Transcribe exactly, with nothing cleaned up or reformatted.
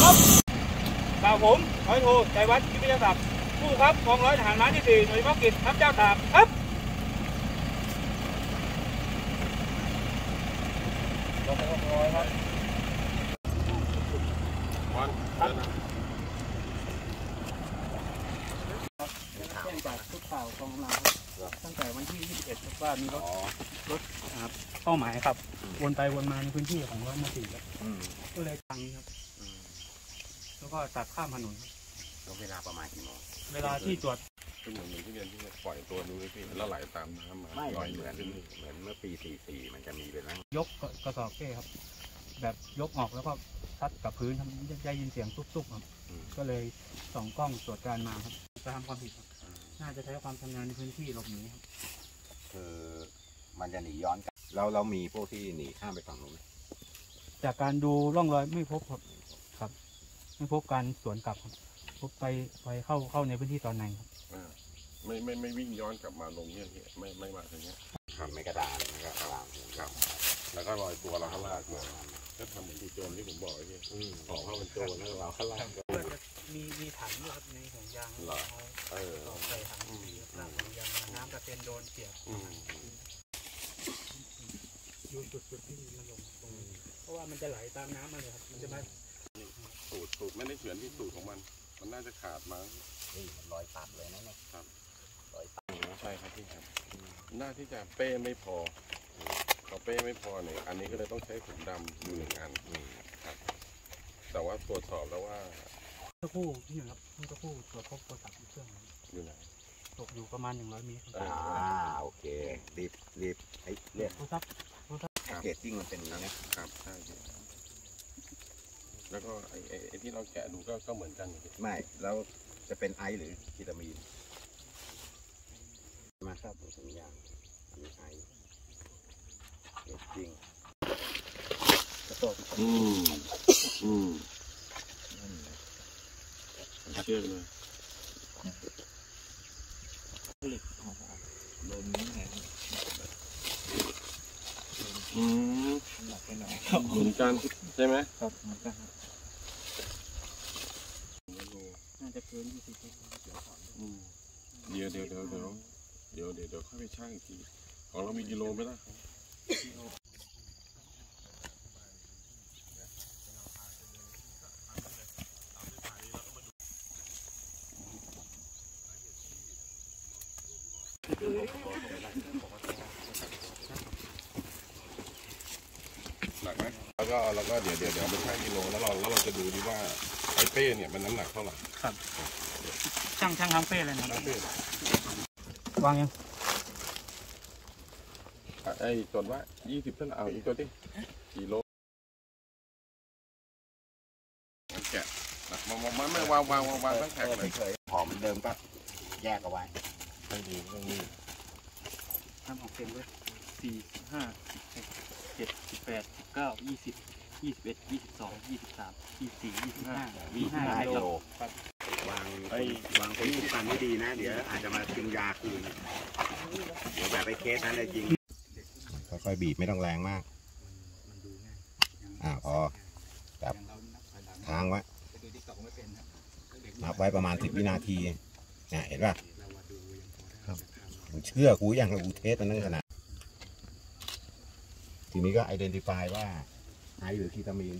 บกล่าวผมร้อยโทใจวัฒน์วิทยาศักดิ์ผู้ครับกองร้อยทหารม้าที่สี่หน่วยเฉพาะกิจทัพเจ้าตากครับกองร้อยครับวันแจ้งจากทุกข่าวกองกำลังตั้งแต่วันที่ยี่สิบเอ็ดว่ามีรถรถเป้าหมายครับวนไปวนมาในพื้นที่ของร้อยมาสี่ครับก็เลยทางนี้ครับแล้วก็ตัดข้ามถนนแล้วเวลาประมาณกี่โมงเวลาที่ตรวจก็เหมือนเหมือนที่เรียนที่ปล่อยตัวนู้นพี่แล้วไหลตามน้ำมาไม่เหมือนเหมือนเมื่อปีสี่สี่มันจะมีเป็นนั่งยกกระสอบเก้ครับแบบยกออกแล้วก็ทัดกับพื้นทำได้ยินเสียงตุ๊บๆครับก็เลยส่องกล้องตรวจการมาครับจะทำความผิดครับน่าจะใช้ความชำนาญในพื้นที่หลบหนีครับคือมันจะหนีย้อนกลับเราเรามีพวกที่หนีข้ามไปฝั่งนู้นจากการดูร่องรอยไม่พบครับครับไม่พบการสวนกลับครับพบไปไปเข้าเข้าในพื้นที่ตอนไหนครับไม่ไม่ไม่วิ่งย้อนกลับมาลงเนี่ยไม่ไม่มาอย่างเงี้ยทำไม่กระดานไม่กระดานครับแล้วก็ลอยตัวเราข้างล่างมาก็ทำเหมือนที่โจรที่ผมบอกไอ้เนี่ยขอเข้าเป็นโจรแล้วเราข้างล่างก็มีมีถังด้วยครับในห่วงยางเหรอเออใส่ถังน้ำห่วงยางน้ำกระเซ็นโดนเสียบอยู่จุดจุดที่มันลงตรงนี้เพราะว่ามันจะไหลตามน้ำมาเลยครับมันจะมาสูตรสูตรไม่ได้เฉือนที่สูตรของมันมันน่าจะขาดมานี่มันรอยตัดเลยนะเนี่ยครับรอยตัดใช่ครับพี่ครับน่าที่จะเป้ไม่พอพอเป้ไม่พอเนี่ยอันนี้ก็เลยต้องใช้ถุงดำอยู่หนึ่งอันครับแต่ว่าตรวจสอบแล้วว่าตะคู่ที่หนึ่งครับตะคู่ตรวจพบโทรศัพท์เครื่องอยู่ไหนตกอยู่ประมาณหนึ่งร้อยเมตรอ่าโอเครีบรีบไอ้เรียกโทรศัพท์โทรศัพท์เกจจิ้งมันเป็นอย่างนี้ครับใช่แล้วก็ไอ้ไอ้ที่เราแกะดูก็ก็เหมือนกันไม่แล้วจะเป็นไอหรือคีตามีนมาครับถุงยางมีไอเกจจิ้งกระโดดอืมอืมเชื่อเลยลมนี้ไงอืมเหมือนกันใช่ไหมครับเหมือนกันน่าจะเกินยี่สิบเดี๋ยวเดี๋ยวเดี๋ยวเดี๋ยวเดี๋ยวเดี๋ยวเดี๋ยวค่อยไปช่างอีกทีของเรามีกิโลไหมล่ะหนักไหมแล้วก็แล้วก็เดี๋ยวเดี๋ยวเดี๋ยวไปชั่งกิโลแล้วเราแล้วเราจะดูดีว่าไอ้เป้เนี่ยมันน้ำหนักเท่าไหร่ครับช่างช่างทำเป้เลยนะวางยังไอ้จดว่ายี่สิบเท่าไหร่เอาอีกตัวดิกิโลแกะมองมันไม่วางวางวางวางตั้งแข็งเลยหอมเหมือนเดิมก็แยกเอาไว้ไม่ดีไม่ดีทำออกเต็มเลยสี่ห้าเจ็ดสิบแปดสิบเก้ายี่สิบยี่สิบเอ็ดยี่สิบสองยี่สิบสามยี่สิบสี่ยี่สิบห้ายี่สิบห้ากิโลวางไอ้วางคนคุ้มกันไม่ดีนะเดี๋ยวอาจจะมากินยาคืนเดี๋ยวแบบไปเคสนั้นเลยจริงค่อยๆบีบไม่ต้องแรงมากอ่าพอแบบค้างไว้นับไว้ประมาณสิบวินาทีเนี่ยเห็นป่ะเชื่อกูอย่างกูเทสมันนั่นขนาดทีนี้ก็ identify ว่าไอหรือคีตามีน